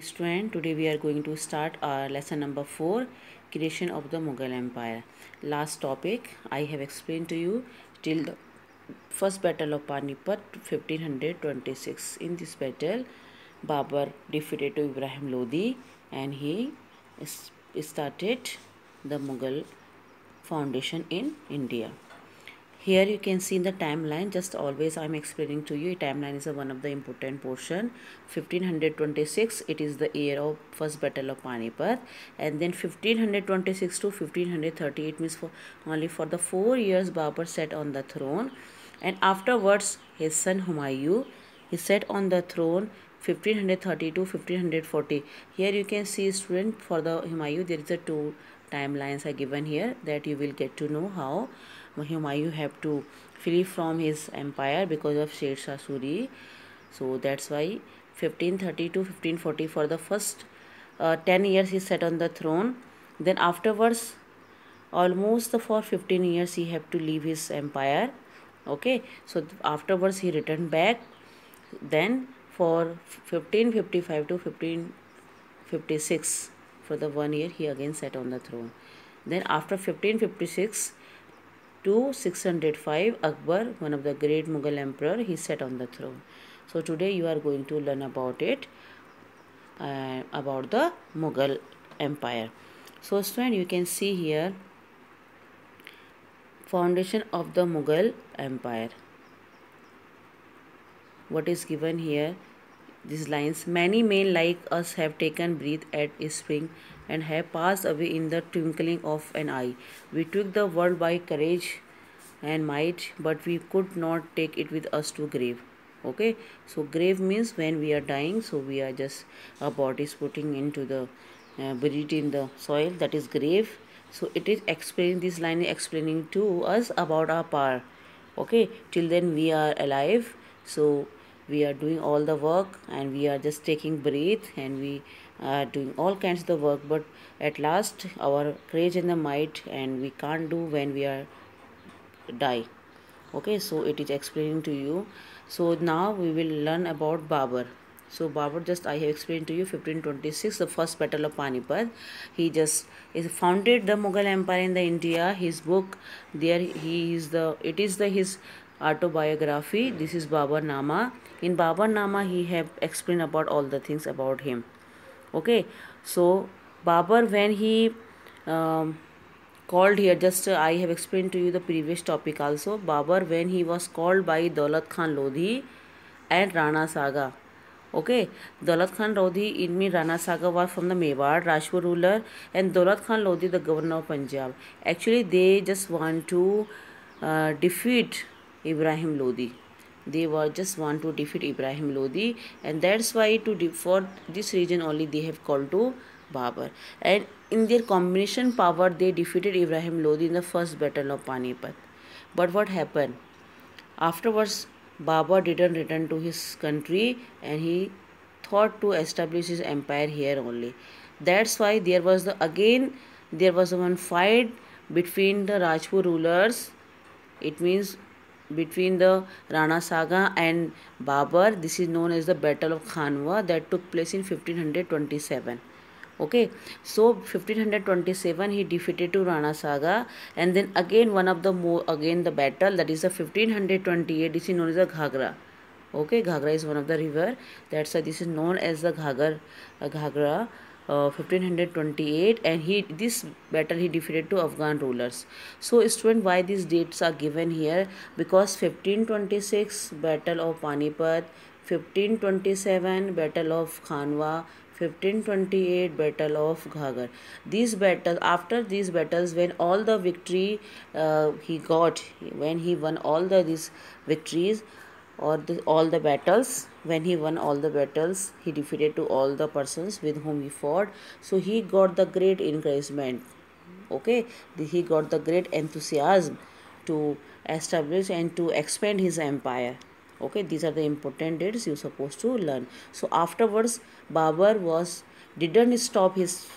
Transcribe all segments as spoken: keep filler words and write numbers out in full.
student, today we are going to start our lesson number four, creation of the Mughal Empire. Last topic I have explained to you till the first battle of Panipat fifteen twenty-six. In this battle, Babur defeated to Ibrahim Lodi and he started the Mughal foundation in India. Here you can see in the timeline, just always I am explaining to you, timeline is a one of the important portion. fifteen twenty-six, it is the year of first battle of Panipat, and then fifteen twenty-six to fifteen thirty, it means for only for the four years Babur sat on the throne, and afterwards his son Humayun, he sat on the throne fifteen thirty to fifteen forty. Here you can see, student, for the Humayun there is a two timelines are given here, that you will get to know how Humayun have to flee from his empire because of Sher Shah Suri. So that's why fifteen thirty to fifteen forty, for the first uh, ten years he sat on the throne. Then afterwards, almost for fifteen years he have to leave his empire. Okay, so afterwards he returned back. Then for fifteen fifty-five to fifteen fifty-six, for the one year he again sat on the throne. Then after fifteen fifty-six to six hundred five, Akbar, one of the great Mughal emperor, he sat on the throne. So today you are going to learn about it, uh, about the Mughal empire. So student, you can see here foundation of the Mughal empire. What is given here? These lines: many men like us have taken breath at a spring and have passed away in the twinkling of an eye. We took the world by courage and might, but we could not take it with us to grave. Okay, so grave means when we are dying, so we are just, our body is putting into the uh, buried in the soil, that is grave. So it is explaining, this line is explaining to us about our power. Okay, till then we are alive, so we are doing all the work and we are just taking breath and we are doing all kinds of the work, but at last our courage and the might, and we can't do when we are die. Okay, so it is explaining to you. So now we will learn about Babur. So Babur, just I have explained to you, fifteen twenty-six, the first battle of Panipat. He just is founded the Mughal empire in the India. His book there, he is the, it is the his autobiography. This is Babur Nama. In Babur Nama he have explained about all the things about him. Okay, so Babur, when he um, called here, just uh, I have explained to you the previous topic also. Babur, when he was called by Daulat Khan Lodhi and Rana Saga. Okay, Daulat Khan Lodhi, in me Rana Saga was from the Mewar, Rajput ruler, and Daulat Khan Lodhi, the governor of Punjab. Actually, they just want to uh, defeat Ibrahim Lodi. They were just want to defeat Ibrahim Lodi, and that's why to for this region only they have called to Babur. And in their combination power, they defeated Ibrahim Lodi in the first battle of Panipat. But what happened? Afterwards, Babur didn't return to his country and he thought to establish his empire here only. That's why there was the again there was one fight between the Rajput rulers. It means between the Rana Saga and Babur. This is known as the Battle of Khanwa, that took place in fifteen twenty-seven. Okay, so fifteen twenty-seven he defeated to Rana Saga, and then again one of the more again the battle, that is the fifteen twenty-eight. This is known as the Ghagra. Okay, Ghagra is one of the river. That's why this is known as the Ghagar, uh, Ghagra. Uh, fifteen twenty-eight, and he this battle he defeated to Afghan rulers. So student, why these dates are given here? Because fifteen twenty-six battle of Panipat, fifteen twenty-seven battle of Khanwa, fifteen twenty-eight battle of Ghagar. These battles, after these battles, when all the victory uh, he got, when he won all the these victories or the, all the battles, when he won all the battles, he defeated to all the persons with whom he fought. So he got the great encouragement. Okay, he got the great enthusiasm to establish and to expand his empire. Okay, these are the important dates you're supposed to learn. So afterwards, Babur was didn't stop his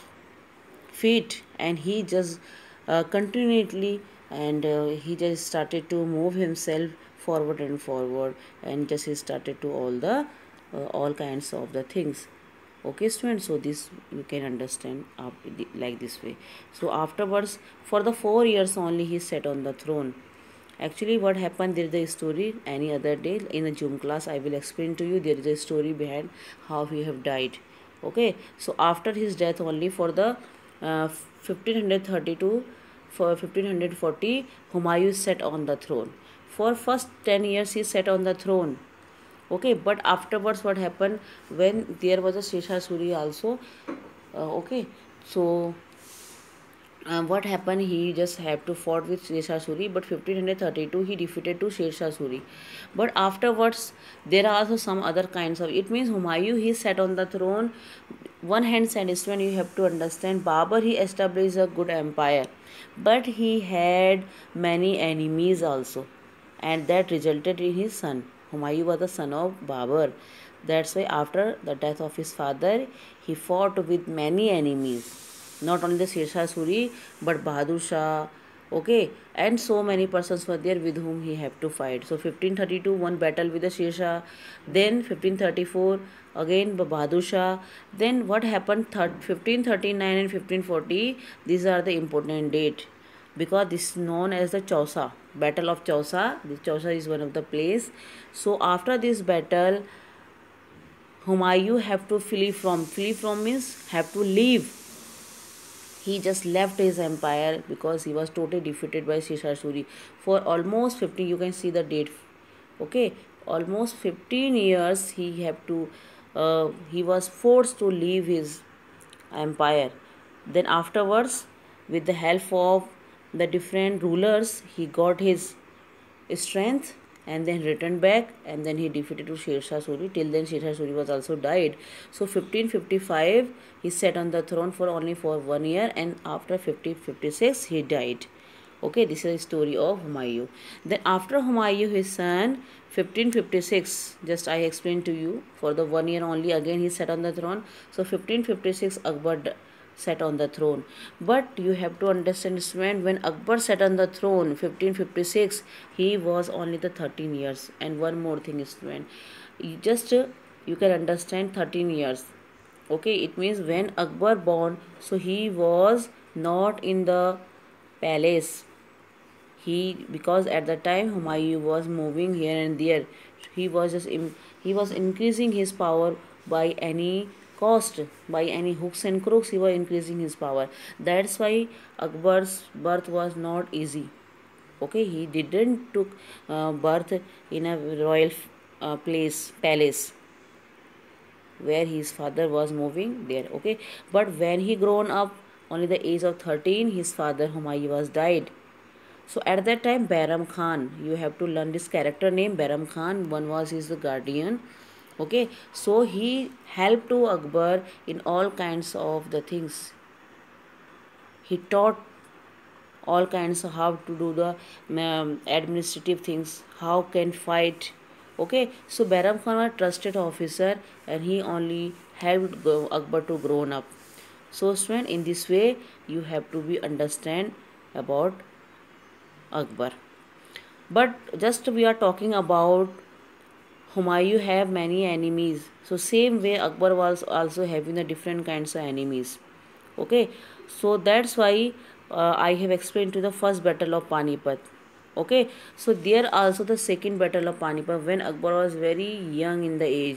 feet, and he just uh, continually and uh, he just started to move himself forward and forward, and just he started to all the uh, all kinds of the things. Okay students, so this you can understand like this way. So afterwards, for the four years only, he sat on the throne. Actually what happened, there is a story. Any other day in a Zoom class I will explain to you. There is a story behind how he have died. Okay, so after his death only, for the uh, fifteen thirty-two for fifteen forty, Humayun sat on the throne. For first ten years he sat on the throne. Okay, but afterwards what happened, when there was a Shesha Suri also, uh, okay, so uh, what happened, he just had to fought with Shesha Suri, but fifteen thirty-two he defeated to Shesha Suri. But afterwards there are also some other kinds of, it means Humayun, he sat on the throne. One hand side is when you have to understand, Babur, he established a good empire, but he had many enemies also, and that resulted in his son. Humayun was the son of Babur. That's why after the death of his father, he fought with many enemies. Not only the Shesha Suri, but Bahadur Shah, okay, and so many persons were there with whom he had to fight. So fifteen thirty-two, one battle with the Shesha, then fifteen thirty-four, again Bahadur Shah. Then what happened, fifteen thirty-nine and fifteen forty, these are the important date, because this is known as the Chausa, Battle of Chausa. This Chausa is one of the place. So after this battle, Humayun have to flee from, flee from means have to leave. He just left his empire because he was totally defeated by Shesha Suri. For almost fifty, you can see the date, okay, almost fifteen years he have to, uh, he was forced to leave his empire. Then afterwards, with the help of the different rulers, he got his strength and then returned back, and then he defeated to Sher Shah Suri. Till then Sher Shah Suri was also died. So fifteen fifty-five he sat on the throne for only for one year, and after fifteen fifty-six he died. Okay, this is the story of Humayun. Then after Humayun, his son, fifteen fifty-six, just I explained to you, for the one year only again he sat on the throne. So fifteen fifty-six Akbar sat on the throne. But you have to understand, student, when Akbar sat on the throne fifteen fifty-six, he was only the thirteen years. And one more thing, student, you just uh, you can understand thirteen years. Okay, it means when Akbar born, so he was not in the palace. He, because at the time Humayun was moving here and there, he was just in, he was increasing his power by any cost, by any hooks and crooks. He was increasing his power. That's why Akbar's birth was not easy. Okay, he didn't took uh, birth in a royal uh, place, palace, where his father was moving there. Okay, but when he grown up, only the age of thirteen, his father Humayun was died. So at that time, Bairam Khan, you have to learn this character name, Bairam Khan. One was his guardian. Okay, so he helped to Akbar in all kinds of the things. He taught all kinds of how to do the um, administrative things, how can fight. Okay, so Bairam Khan was a trusted officer, and he only helped Akbar to grown up. So student, in this way you have to be understand about Akbar. But just we are talking about Humayun have many enemies. So same way Akbar was also having the different kinds of enemies. Okay, so that's why uh, I have explained to the first battle of Panipat. Okay, so there also the second battle of Panipat, when Akbar was very young in the age.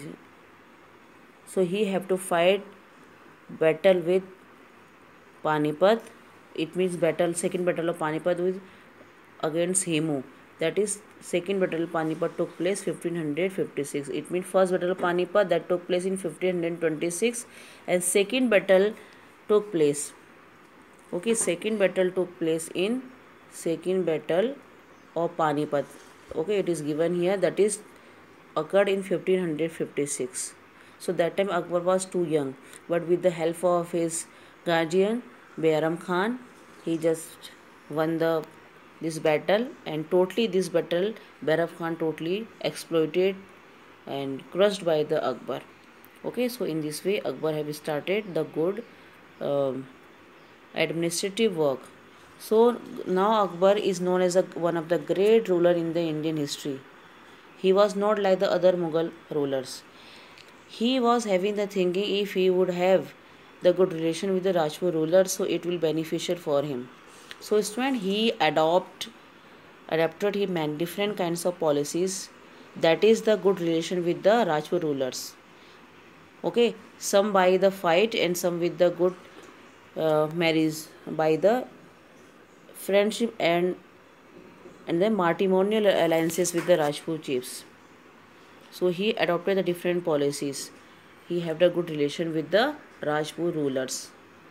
So he have to fight battle with Panipat. It means battle, second battle of Panipat with against Hemu. That is, second battle of Panipat took place fifteen fifty-six. It means first battle of Panipat that took place in fifteen twenty-six, and second battle took place. Okay, second battle took place in second battle of Panipat. Okay, it is given here, that is occurred in fifteen fifty-six. So that time Akbar was too young, but with the help of his guardian Bairam Khan, he just won the this battle, and totally this battle Bairam Khan totally exploited and crushed by the Akbar. Okay, so in this way Akbar have started the good um, administrative work. So now Akbar is known as a, one of the great ruler in the Indian history. He was not like the other Mughal rulers. he was having the thinking if he would have the good relation with the Rajput ruler, so it will beneficial for him. So student, he adopt adapted him and different kinds of policies, that is the good relation with the Rajput rulers. Okay, some by the fight and some with the good uh, marriage by the friendship and and then matrimonial alliances with the Rajput chiefs. So he adopted the different policies. He had a good relation with the Rajput rulers.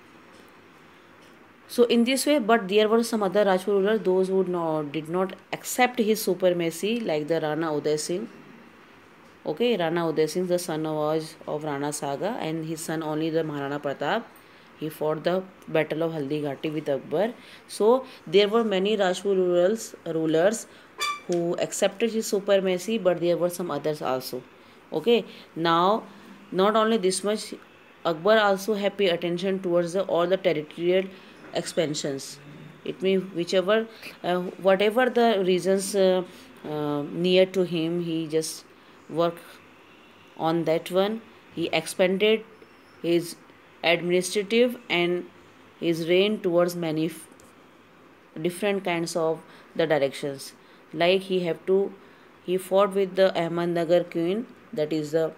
So in this way, but there were some other Rajput rulers, those who not, did not accept his supremacy, like the Rana Uday Singh. Okay, Rana Uday Singh, the son was of Rana Saga, and his son only the Maharana Pratap. He fought the battle of Haldi Ghati with Akbar. So there were many Rajput rulers, rulers who accepted his supremacy, but there were some others also. Okay, now not only this much, Akbar also had paid attention towards the, all the territorial expansions. It means whichever, uh, whatever the reasons uh, uh, near to him, he just worked on that one. He expanded his administrative and his reign towards many different kinds of the directions. Like he have to, he fought with the Ahmadnagar queen, that is the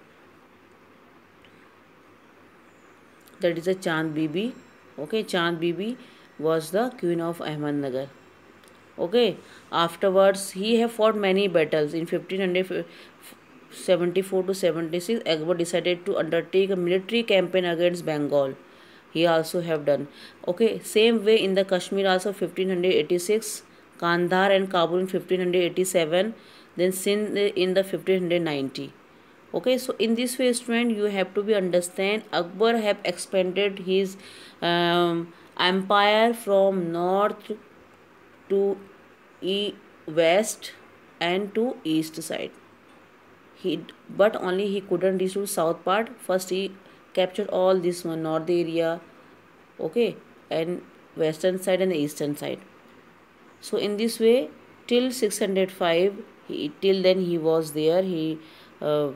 that is the Chand Bibi. Okay, Chand Bibi was the queen of Ahmadnagar. Okay, afterwards he have fought many battles. In fifteen seventy-four to seventy-six, Akbar decided to undertake a military campaign against Bengal. He also have done. Okay, same way in the Kashmir also fifteen eighty-six, Kandahar and Kabul in fifteen eighty-seven, then Sindh in the fifteen ninety. Okay, so in this way, student, you have to be understand Akbar have expanded his um, empire from north to e west and to east side. He but only he couldn't reach to south part. First he captured all this one north area, okay, and western side and the eastern side. So in this way, till six hundred five, he till then he was there. He uh,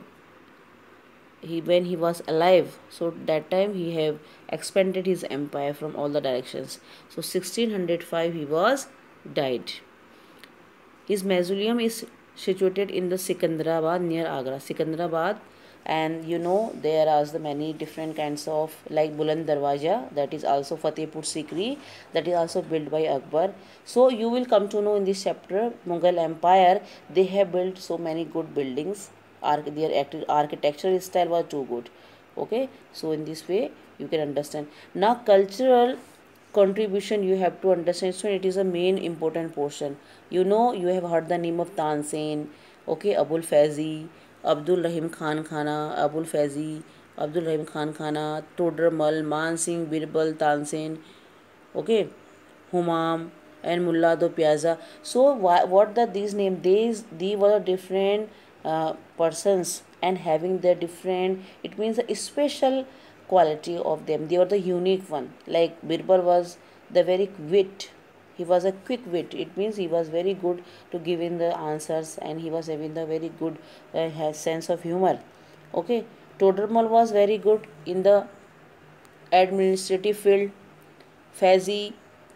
he when he was alive, so that time he have expanded his empire from all the directions. So sixteen oh five he was died. His mausoleum is situated in the Sikandrabad near Agra. Sikandrabad, and you know there are the many different kinds of like Buland Darwaja, that is also Fatehpur Sikri, that is also built by Akbar. So you will come to know in this chapter Mughal Empire, they have built so many good buildings. Their architectural style was too good. Okay, so in this way you can understand. Now cultural contribution you have to understand, so it is a main important portion. You know, you have heard the name of Tansen, okay, Abul Faizi, Abdul Rahim Khan Khana, Abul Faizi, Abdul Rahim Khan Khana, Todramal, Man Singh, Birbal, Tansen, okay, Humam and Mullah Do Piazza. So why, what the these names? These these were different uh, persons and having their different. It means a special quality of them. They were the unique one. Like Birbal was the very wit. He was a quick wit. It means he was very good to give in the answers, and he was having the very good uh, sense of humor. Okay, Todramal was very good in the administrative field. Faizi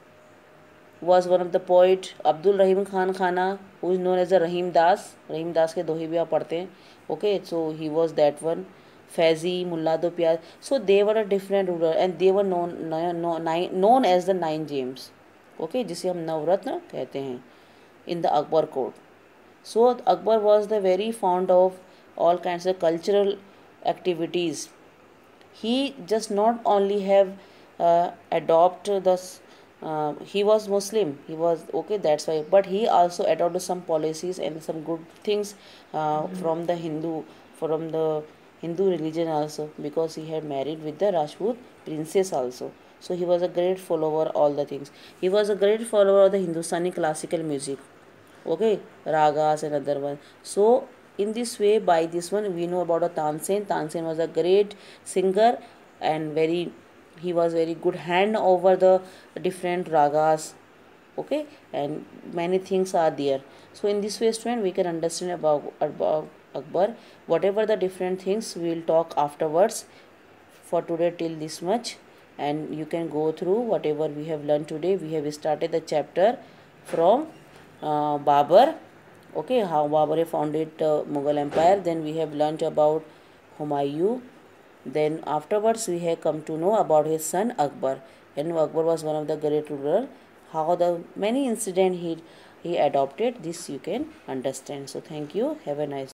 was one of the poet. Abdul Rahim Khan Khana, who is known as the Rahim Das. Rahim Das के दोहे भी आप पढ़ते हैं. Okay, so he was that one. Faizi, Mullah Do Piaz. So they were a different ruler, and they were known known, known as the nine James. Okay, जिसे हम नवरत्न कहते हैं in the Akbar court. So Akbar was the very fond of all kinds of cultural activities. He just not only have uh, adopted the uh, he was Muslim, he was okay, that's why, but he also adopted some policies and some good things uh, from the Hindu from the Hindu religion also, because he had married with the Rajput princess also. So he was a great follower all the things. He was a great follower of the Hindustani classical music, okay, ragas and other ones. So in this way, by this one we know about a Tansen. Tansen was a great singer and very he was very good hand over the different ragas, okay, and many things are there. So in this way, student, we can understand about about Akbar. Whatever the different things we will talk afterwards. For today till this much, and you can go through whatever we have learned today. We have started the chapter from uh, Babur, okay, how Babur founded uh, Mughal Empire. Then we have learnt about Humayun. Then afterwards we have come to know about his son Akbar, and Akbar was one of the great ruler. How the many incident he he adopted, this you can understand. So thank you. Have a nice